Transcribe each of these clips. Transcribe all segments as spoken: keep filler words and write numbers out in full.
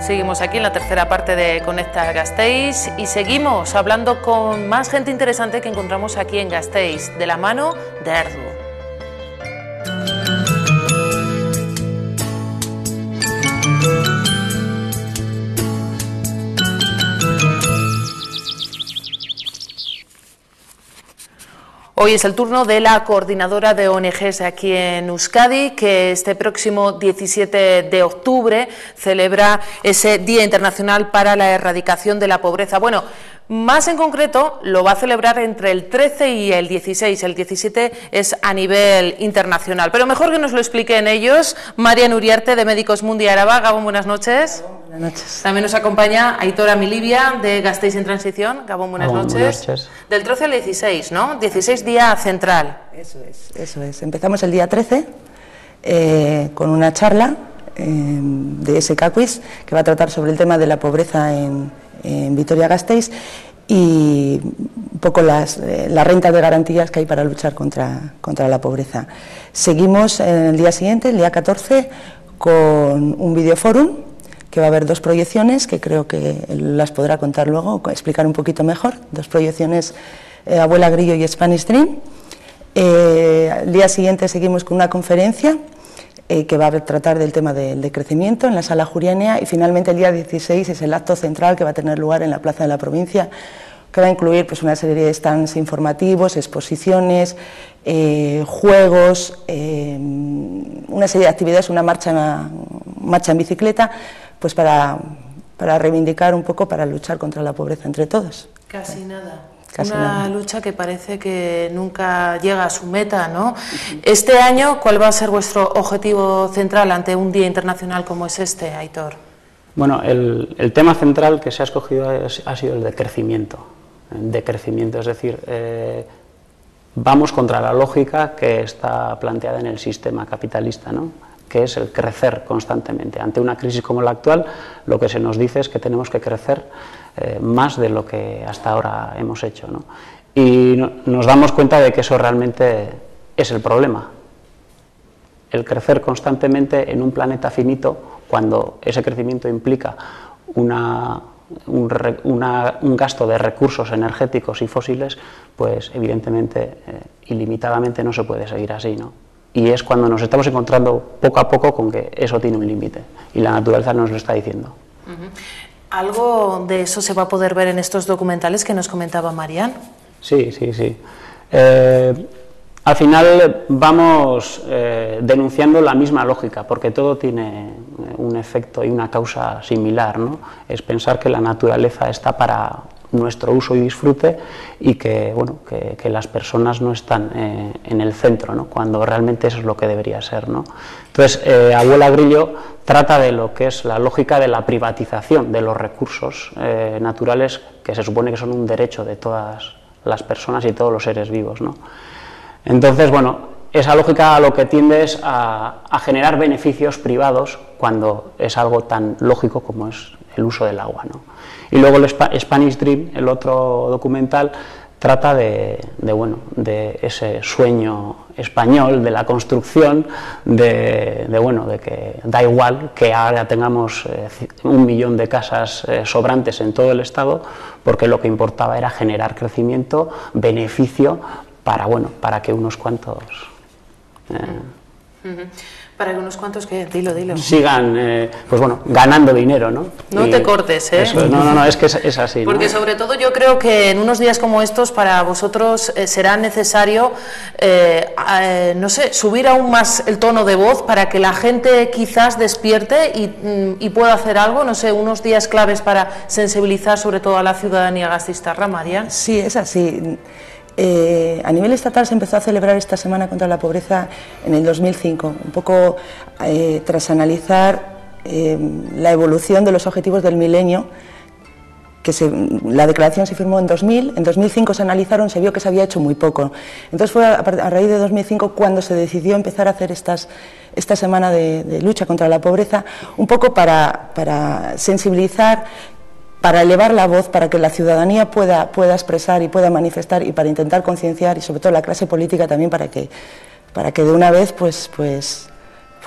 Seguimos aquí en la tercera parte de Conecta Gasteiz y seguimos hablando con más gente interesante que encontramos aquí en Gasteiz, de la mano de Erdu. Hoy es el turno de la coordinadora de O N Ges aquí en Euskadi, que este próximo diecisiete de octubre celebra ese Día Internacional para la Erradicación de la Pobreza. Bueno, más en concreto lo va a celebrar entre el trece y el dieciséis, el diecisiete es a nivel internacional. Pero mejor que nos lo expliquen ellos, Marian Uriarte de Médicos Mundi Araba. Gabón, buenas noches. Buenas noches. También nos acompaña Aitor Amilibia de Gasteiz en Transición. Gabón, buenas, Gabón, noches. buenas noches. Del trece al dieciséis, ¿no? dieciséis día central. Eso es, eso es. Empezamos el día trece eh, con una charla eh, de S K Quiz que va a tratar sobre el tema de la pobreza en, en Vitoria-Gasteiz y un poco las, eh, la renta de garantías que hay para luchar contra, contra la pobreza. Seguimos en el día siguiente, el día catorce, con un videoforum que va a haber dos proyecciones que creo que las podrá contar luego, explicar un poquito mejor, dos proyecciones, eh, Abuela Grillo y Spanish Dream. Eh, al día siguiente seguimos con una conferencia eh, que va a tratar del tema de, de crecimiento en la Sala Juriania y finalmente el día dieciséis es el acto central que va a tener lugar en la Plaza de la Provincia, que va a incluir pues, una serie de stands informativos, exposiciones, eh, juegos, eh, una serie de actividades, una marcha, una marcha en bicicleta, pues para, para reivindicar un poco, para luchar contra la pobreza entre todos. Casi nada. Casi Una nada. lucha que parece que nunca llega a su meta, ¿no? Este año, ¿cuál va a ser vuestro objetivo central ante un día internacional como es este, Aitor? Bueno, el, el tema central que se ha escogido es, ha sido el de crecimiento, de crecimiento, es decir, eh, vamos contra la lógica que está planteada en el sistema capitalista, ¿no? Que es el crecer constantemente. Ante una crisis como la actual, lo que se nos dice es que tenemos que crecer eh, más de lo que hasta ahora hemos hecho, ¿no? Y no, nos damos cuenta de que eso realmente es el problema. El crecer constantemente en un planeta finito, cuando ese crecimiento implica una, un, re, una, un gasto de recursos energéticos y fósiles, pues evidentemente eh, ilimitadamente no se puede seguir así, ¿no? Y es cuando nos estamos encontrando poco a poco con que eso tiene un límite y la naturaleza nos lo está diciendo. Uh-huh. ¿Algo de eso se va a poder ver en estos documentales que nos comentaba Marian? Sí, sí, sí. Eh, al final vamos eh, denunciando la misma lógica, porque todo tiene un efecto y una causa similar, ¿no? Es pensar que la naturaleza está para nuestro uso y disfrute y que, bueno, que, que las personas no están eh, en el centro, ¿no? Cuando realmente eso es lo que debería ser, ¿no? Entonces, eh, Abuela Grillo trata de lo que es la lógica de la privatización de los recursos eh, naturales, que se supone que son un derecho de todas las personas y todos los seres vivos, ¿no? Entonces, bueno, esa lógica a lo que tiende es a, a generar beneficios privados cuando es algo tan lógico como es el uso del agua, ¿no? Y luego el Sp Spanish Dream, el otro documental, trata de, de, bueno, de ese sueño español, de la construcción, de, de, bueno, de que da igual que ahora tengamos eh, un millón de casas eh, sobrantes en todo el Estado, porque lo que importaba era generar crecimiento, beneficio, para, bueno, para que unos cuantos... Eh, uh-huh. Para que unos cuantos que, dilo, dilo. sigan, eh, pues bueno, ganando dinero, ¿no? No y te cortes, ¿eh? Eso, no, no, no, es que es, es así, Porque ¿no? sobre todo yo creo que en unos días como estos para vosotros eh, será necesario, eh, eh, no sé, subir aún más el tono de voz para que la gente quizás despierte y, y pueda hacer algo, no sé, unos días claves para sensibilizar sobre todo a la ciudadanía gasteiztarra, Marian. Sí, es así. Eh, a nivel estatal se empezó a celebrar esta Semana contra la Pobreza en el dos mil cinco, un poco eh, tras analizar eh, la evolución de los objetivos del milenio, que se, la declaración se firmó en dos mil, en dos mil cinco se analizaron, se vio que se había hecho muy poco. Entonces fue a, a raíz de dos mil cinco cuando se decidió empezar a hacer estas, esta Semana de, de lucha contra la pobreza, un poco para, para sensibilizar, para elevar la voz, para que la ciudadanía pueda, pueda expresar y pueda manifestar y para intentar concienciar y sobre todo la clase política también para que, para que de una vez pues, pues,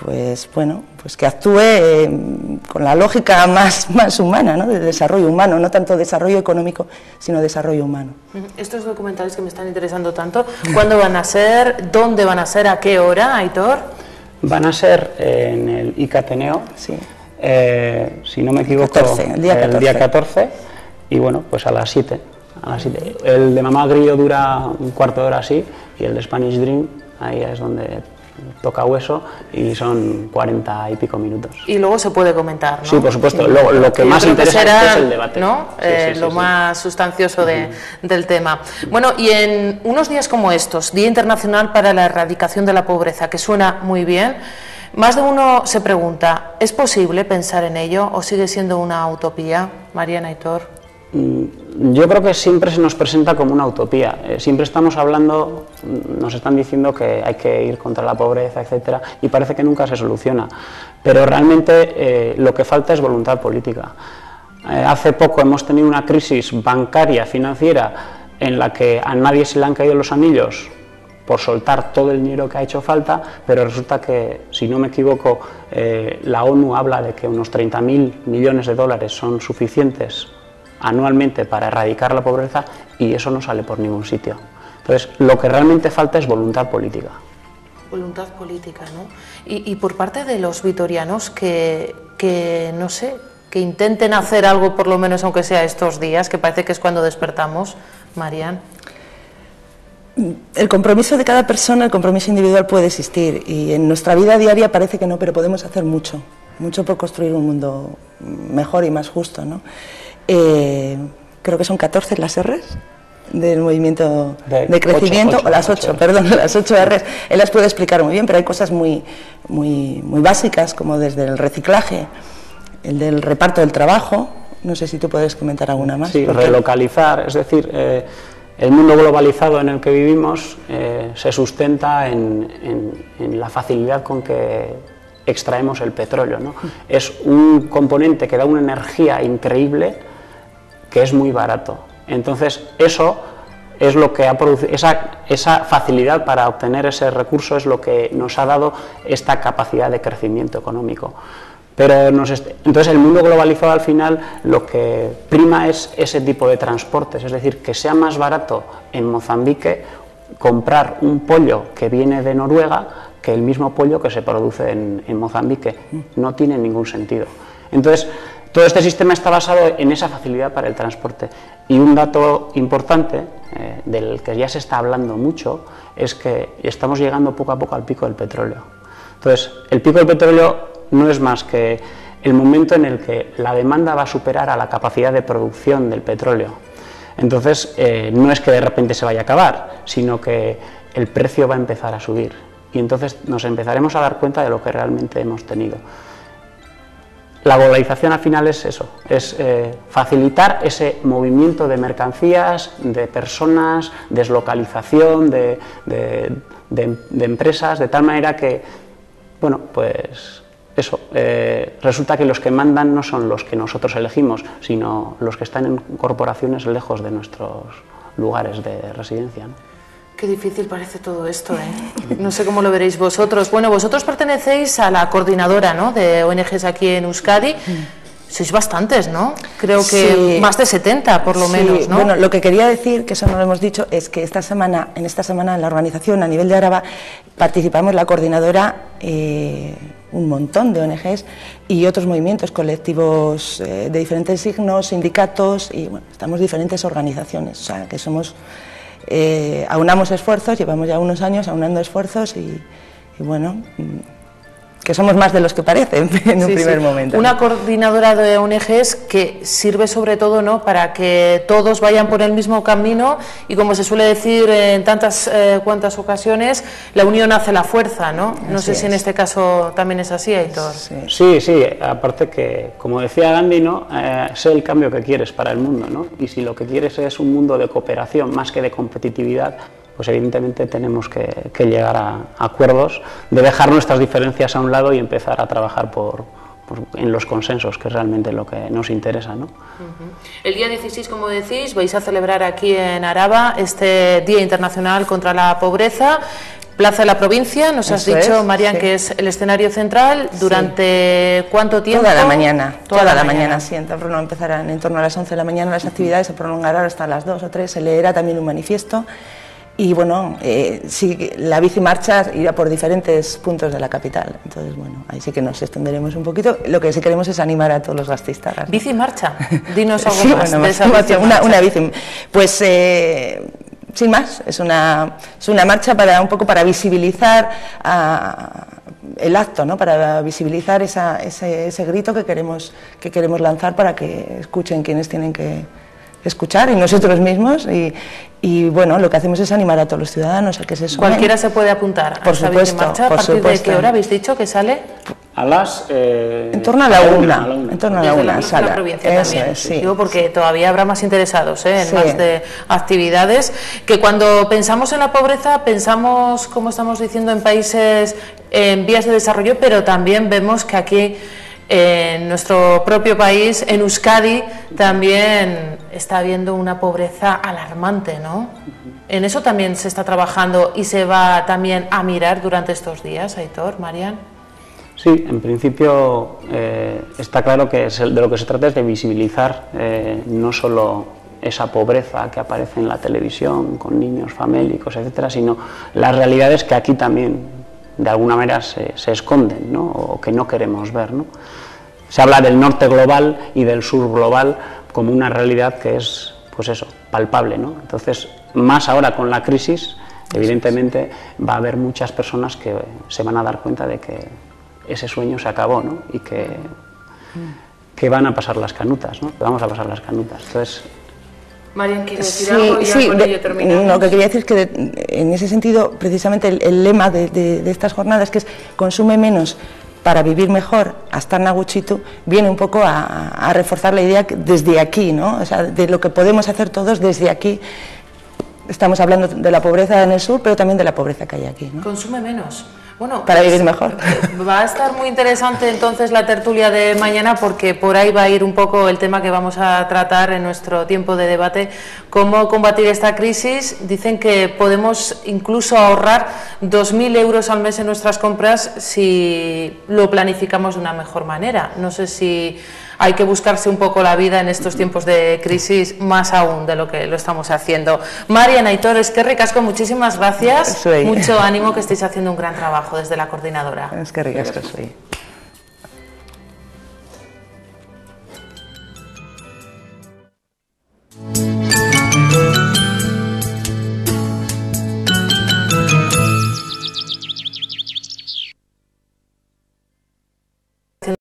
pues bueno, pues que actúe eh, con la lógica más, más humana, ¿no? De desarrollo humano, no tanto desarrollo económico, sino desarrollo humano. Estos documentales que me están interesando tanto, ¿cuándo van a ser? ¿Dónde van a ser? ¿A qué hora, Aitor? Van a ser en el I C Ateneo, sí. eh, si no me equivoco, catorce, el, día catorce. el día catorce, y bueno, pues a las siete. A las siete. El de Mamá Grillo dura un cuarto de hora así, y el de Spanish Dream, ahí es donde toca hueso, y son cuarenta y pico minutos. Y luego se puede comentar, ¿no? Sí, por supuesto. Lo, lo que más interesa es el debate, ¿no? Sí, eh, sí, sí, lo sí. más sustancioso de, uh-huh. del tema. Bueno, y en unos días como estos, Día Internacional para la Erradicación de la Pobreza, que suena muy bien, más de uno se pregunta, ¿es posible pensar en ello o sigue siendo una utopía? Mariana, Aitor. Yo creo que siempre se nos presenta como una utopía. Eh, siempre estamos hablando, nos están diciendo que hay que ir contra la pobreza, etcétera, y parece que nunca se soluciona. Pero realmente eh, lo que falta es voluntad política. Eh, hace poco hemos tenido una crisis bancaria, financiera, en la que a nadie se le han caído los anillos por soltar todo el dinero que ha hecho falta, pero resulta que, si no me equivoco, eh, la ONU habla de que unos treinta mil millones de dólares son suficientes anualmente para erradicar la pobreza, y eso no sale por ningún sitio. Entonces, lo que realmente falta es voluntad política. Voluntad política, ¿no? Y, y por parte de los vitorianos que, que, no sé, que intenten hacer algo, por lo menos aunque sea estos días, que parece que es cuando despertamos, Marian. El compromiso de cada persona, el compromiso individual puede existir, y en nuestra vida diaria parece que no, pero podemos hacer mucho, mucho por construir un mundo mejor y más justo, ¿no? Eh, creo que son catorce las R's del movimiento de, de crecimiento, ocho, ocho, o las ocho, ocho, perdón, las ocho R's. Él las puede explicar muy bien, pero hay cosas muy, muy, muy básicas, como desde el reciclaje, el del reparto del trabajo. No sé si tú puedes comentar alguna más. Sí, relocalizar, es decir, eh, el mundo globalizado en el que vivimos eh, se sustenta en, en, en la facilidad con que extraemos el petróleo, ¿no? Es un componente que da una energía increíble, que es muy barato. Entonces, eso es lo que ha producido, esa, esa facilidad para obtener ese recurso es lo que nos ha dado esta capacidad de crecimiento económico. Pero nos est- entonces el mundo globalizado al final lo que prima es ese tipo de transportes, es decir, que sea más barato en Mozambique comprar un pollo que viene de Noruega que el mismo pollo que se produce en, en Mozambique. No tiene ningún sentido. Entonces, todo este sistema está basado en esa facilidad para el transporte. Y un dato importante, eh, del que ya se está hablando mucho, es que estamos llegando poco a poco al pico del petróleo. Entonces, el pico del petróleo no es más que el momento en el que la demanda va a superar a la capacidad de producción del petróleo. Entonces, eh, no es que de repente se vaya a acabar, sino que el precio va a empezar a subir. Y entonces nos empezaremos a dar cuenta de lo que realmente hemos tenido. La globalización al final es eso, es eh, facilitar ese movimiento de mercancías, de personas, deslocalización de, de, de, de empresas, de tal manera que, bueno, pues eso, eh, resulta que los que mandan no son los que nosotros elegimos, sino los que están en corporaciones lejos de nuestros lugares de residencia, ¿no? Qué difícil parece todo esto, ¿eh? No sé cómo lo veréis vosotros. Bueno, vosotros pertenecéis a la coordinadora, ¿no?, de O N Ges aquí en Euskadi. Sois bastantes, ¿no? Creo que sí, más de setenta, por lo sí, menos, ¿no? Bueno, lo que quería decir, que eso no lo hemos dicho, es que esta semana, en esta semana en la organización a nivel de Araba participamos la coordinadora, eh, un montón de O N Ges y otros movimientos colectivos eh, de diferentes signos, sindicatos, y bueno, estamos diferentes organizaciones, o sea, que somos... Eh, aunamos esfuerzos, llevamos ya unos años aunando esfuerzos y, y bueno, que somos más de los que parecen en un sí, primer sí. momento. Una coordinadora de O N Ges que sirve sobre todo, ¿no?, para que todos vayan por el mismo camino y, como se suele decir en tantas eh, cuantas ocasiones, la unión hace la fuerza, ¿no? No así sé es. Si en este caso también es así, Aitor. Sí, sí, sí, aparte que, como decía Gandhi, ¿no?, eh, sé el cambio que quieres para el mundo, ¿no? Y si lo que quieres es un mundo de cooperación más que de competitividad, pues evidentemente tenemos que, que llegar a, a acuerdos, de dejar nuestras diferencias a un lado y empezar a trabajar por, por, en los consensos, que es realmente lo que nos interesa, ¿no? Uh-huh. El día dieciséis, como decís, vais a celebrar aquí en Araba este Día Internacional contra la Pobreza. Plaza de la Provincia, nos has Eso dicho, es, Marian, sí. que es el escenario central. ¿Durante sí. cuánto tiempo? Toda la mañana, toda, toda la, la mañana, mañana sí. En torno, empezarán en torno a las once de la mañana las actividades, se prolongarán hasta las dos o tres, se leerá también un manifiesto. Y bueno, eh, sí, la bicimarcha irá por diferentes puntos de la capital, entonces bueno, ahí sí que nos extenderemos un poquito. Lo que sí queremos es animar a todos los gastistas. ¿No? ¿Bicimarcha? Dinos algo sí, más bueno, de esa una, una, una bici. Pues eh, sin más, es una, es una marcha para un poco para visibilizar a, el acto, ¿no? Para visibilizar esa, ese, ese grito que queremos, que queremos lanzar para que escuchen quienes tienen que escuchar y nosotros mismos y, y bueno, lo que hacemos es animar a todos los ciudadanos a que se sumen. ¿Cualquiera se puede apuntar a por esta supuesto, bicimarcha? ¿A por partir supuesto. de qué hora habéis dicho que sale? A las... Eh, en torno a la, a la, una, una, a la una. En torno a la Desde una, la, sala. La provincia Eso también. Es, sí. Digo porque todavía habrá más interesados ¿eh? en sí. más de actividades. Que cuando pensamos en la pobreza, pensamos, como estamos diciendo, en países en vías de desarrollo, pero también vemos que aquí... En nuestro propio país, en Euskadi, también está habiendo una pobreza alarmante, ¿no? En eso también se está trabajando y se va también a mirar durante estos días, Aitor, Marian. Sí, en principio eh, está claro que es el, de lo que se trata es de visibilizar eh, no solo esa pobreza que aparece en la televisión con niños famélicos, etcétera, sino las realidades que aquí también de alguna manera se, se esconden, ¿no? O que no queremos ver, ¿no? Se habla del norte global y del sur global como una realidad que es, pues eso, palpable, ¿no? Entonces, más ahora con la crisis, evidentemente va a haber muchas personas que se van a dar cuenta de que ese sueño se acabó, ¿no? Y que, que van a pasar las canutas, ¿no? Que vamos a pasar las canutas. Entonces, Marian, ¿quiere decir sí, algo? Y sí, con de, ello terminamos. Lo que quería decir es que de, en ese sentido, precisamente el, el lema de, de, de estas jornadas, que es consume menos para vivir mejor, Aztarna Gutxitu, viene un poco a, a reforzar la idea que desde aquí, ¿no? O sea, de lo que podemos hacer todos desde aquí. Estamos hablando de la pobreza en el sur, pero también de la pobreza que hay aquí, ¿no? Consume menos. Bueno, para pues, vivir mejor. Va a estar muy interesante entonces la tertulia de mañana, porque por ahí va a ir un poco el tema que vamos a tratar en nuestro tiempo de debate, cómo combatir esta crisis. Dicen que podemos incluso ahorrar dos mil euros al mes en nuestras compras si lo planificamos de una mejor manera. No sé si hay que buscarse un poco la vida en estos tiempos de crisis, más aún de lo que lo estamos haciendo. Marian, Aitor, eskerrik asko, muchísimas gracias. Soy. Mucho ánimo, que estéis haciendo un gran trabajo desde la coordinadora. Eskerrik asko, soy.